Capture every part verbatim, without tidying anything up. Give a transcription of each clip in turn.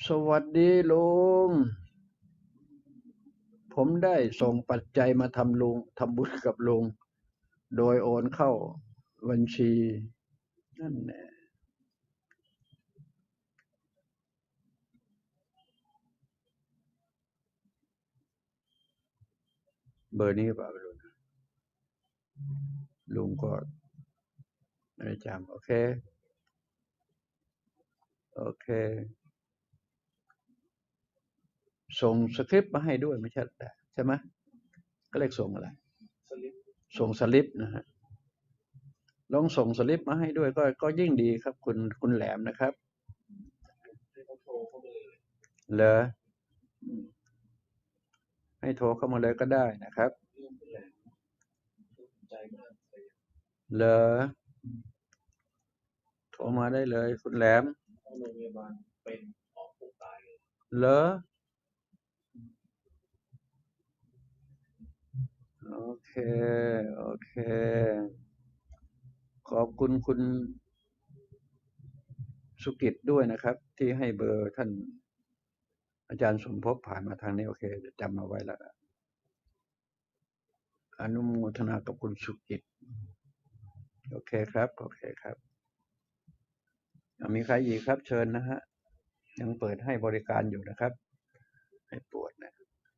สวัสดีลุงผมได้ส่งปัจจัยมาทำลุงทำบุญกับลุงโดยโอนเข้าบัญชีนั่นแหละเบอร์นี้เปล่าลุงลุงก็ไม่ได้จำโอเคโอเคส่งสคริปต์มาให้ด้วยไม่ใช่ใช่ไหมก็เรียกส่งอะไรส่งสลิปนะฮะลองส่งสลิปมาให้ด้วยก็ก็ยิ่งดีครับคุณคุณแหลมนะครับเหรอให้โทรเข้ามาเลยก็ได้นะครับเหรอโทรมาได้เลยคุณแหลมเหรอโอเคโอเคขอบคุณคุณสุกิจด้วยนะครับที่ให้เบอร์ท่านอาจารย์สมภพผ่านมาทางนี้โอเคจะจำเอาไว้แล้วอนุโมทนากับคุณสุกิจโอเคครับโอเคครับมีใครอีกครับเชิญนะฮะยังเปิดให้บริการอยู่นะครับให้ปวดนะ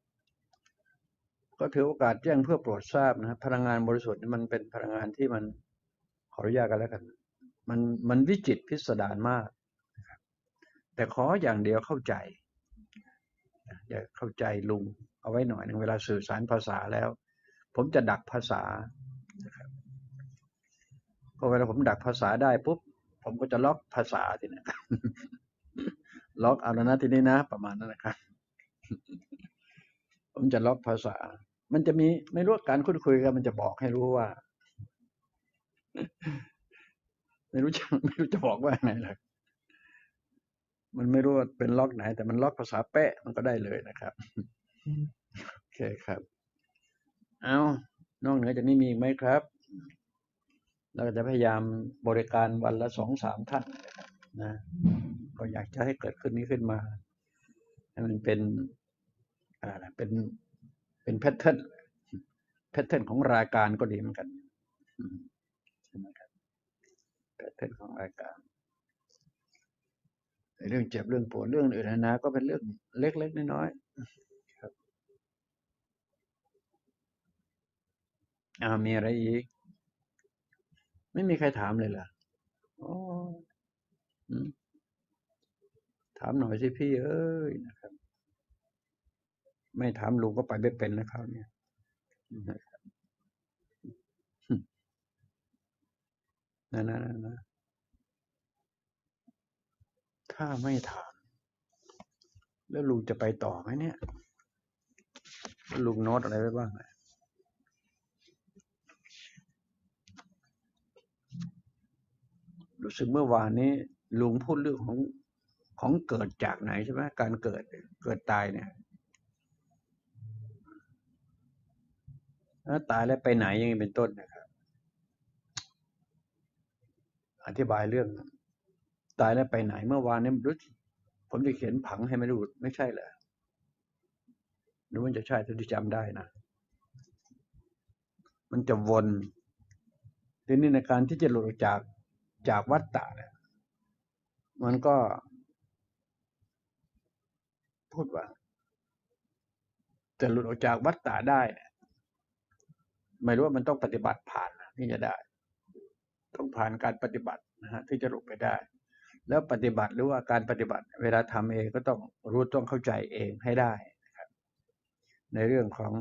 ก็ถือโอกาสแจ้งเพื่อโปรดทราบนะพลังงานบริสุทธิ์มันเป็นพลังงานที่มันขออนุญาตกันแล้วกันมันมันวิจิตรพิสดารมากแต่ขออย่างเดียวเข้าใจอย่าเข้าใจลุงเอาไว้หน่อยหนึ่งเวลาสื่อสารภาษาแล้วผมจะดักภาษานะครับพอเวลาผมดักภาษาได้ปุ๊บผมก็จะล็อกภาษาทีนี้ล็อกเอาแล้วนะทีนี้นะประมาณนั้นนะครับผมจะล็อกภาษามันจะมีไม่รู้การคุยคุยกันมันจะบอกให้รู้ว่าไม่รู้จะไม่รู้จะบอกว่าไงเลยมันไม่รู้ว่าเป็นล็อกไหนแต่มันล็อกภาษาเป๊ะมันก็ได้เลยนะครับโอเคครับเอานอกเหนือจากนี้มีไหมครับเราจะพยายามบริการวันละสองสามท่านนะก็อยากจะให้เกิดขึ้นนี้ขึ้นมาให้มันเป็นอะไรเป็นเป็นแพทเทิร์นแพทเทิร์นของรายการก็ดีเหมือนกันใช่ไหมครับแพทเทิร์นของรายการเรื่องเจ็บเรื่องปวดเรื่องอื่นนะก็เป็นเรื่องเล็กๆน้อยๆครับอ่ามีอะไรอีกไม่มีใครถามเลยเหรออ๋อถามหน่อยสิพี่เอ้ยนะครับไม่ถามลุงก็ไปไม่เป็นแล้วคราวนี้นะนะนะนะถ้าไม่ถามแล้วลุงจะไปต่อไหมเนี่ยลุงโน้ตอะไรไว้บ้างรู้สึกเมื่อวานนี้ลุงพูดเรื่องของของเกิดจากไหนใช่ไหมการเกิดเกิดตายเนี่ยแล้วตายแล้วไปไหนยังไงเป็นต้นนะครับอธิบายเรื่องตายแล้วไปไหนเมื่อวานนี้รู้ผมจะเขียนผังให้ไม่รู้ไม่ใช่เหรอหรือมันจะใช่ที่จำได้นะมันจะวนทีนี้ในการที่จะหลุดออกจากจากวัฏฏะเนี่ยมันก็พูดว่าจะหลุดออกจากวัฏฏะได้เนี่ยไม่รู้ว่ามันต้องปฏิบัติผ่านที่จะได้ต้องผ่านการปฏิบัตินะฮะที่จะหลุดไปได้แล้วปฏิบัติหรือว่าการปฏิบัติเวลาทำเองก็ต้องรู้ต้องเข้าใจเองให้ได้นะครับในเรื่องของ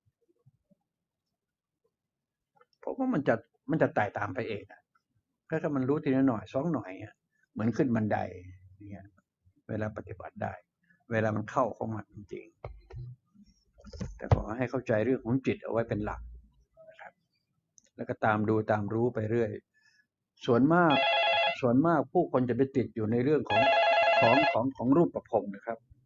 เพราะว่ามันจะมันจะไต่ตามไปเองนะถ้ามันรู้ทีละหน่อยสองหน่อยเหมือนขึ้นบันไดเนี่ยเวลาปฏิบัติได้เวลามันเข้าของมันจริงๆแต่ขอให้เข้าใจเรื่องของจิตเอาไว้เป็นหลักนะครับแล้วก็ตามดูตามรู้ไปเรื่อยส่วนมากส่วนมากผู้คนจะไปติดอยู่ในเรื่องของของของของรูปประพรมนะครับ